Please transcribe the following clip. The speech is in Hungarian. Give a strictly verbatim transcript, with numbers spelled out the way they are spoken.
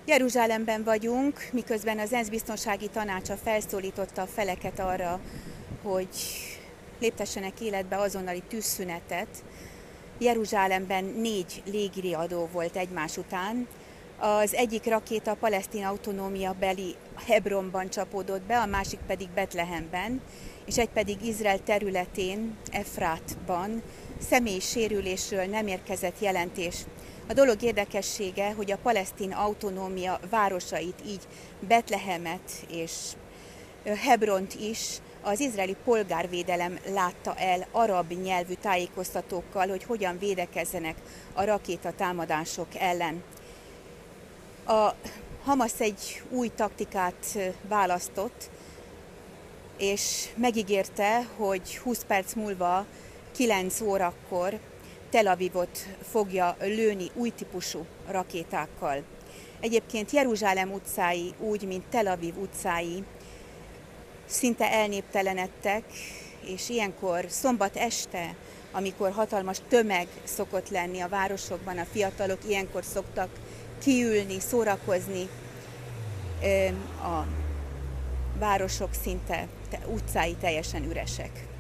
Jeruzsálemben vagyunk, miközben az ENSZ biztonsági tanácsa felszólította a feleket arra, hogy léptessenek életbe azonnali tűzszünetet. Jeruzsálemben négy légiriadó volt egymás után. Az egyik rakéta a palesztin autonómia beli Hebronban csapódott be, a másik pedig Betlehemben, és egy pedig Izrael területén, Efrátban. Személyi sérülésről nem érkezett jelentés. A dolog érdekessége, hogy a palesztin autonómia városait, így Betlehemet és Hebront is az izraeli polgárvédelem látta el arab nyelvű tájékoztatókkal, hogy hogyan védekezzenek a rakétatámadások ellen. A Hamasz egy új taktikát választott, és megígérte, hogy húsz perc múlva, kilenc órakor Tel Avivot fogja lőni új típusú rakétákkal. Egyébként Jeruzsálem utcái, úgy, mint Tel Aviv utcái szinte elnéptelenedtek, és ilyenkor szombat este, amikor hatalmas tömeg szokott lenni a városokban, a fiatalok ilyenkor szoktak kiülni, szórakozni, a városok szinte, utcái teljesen üresek.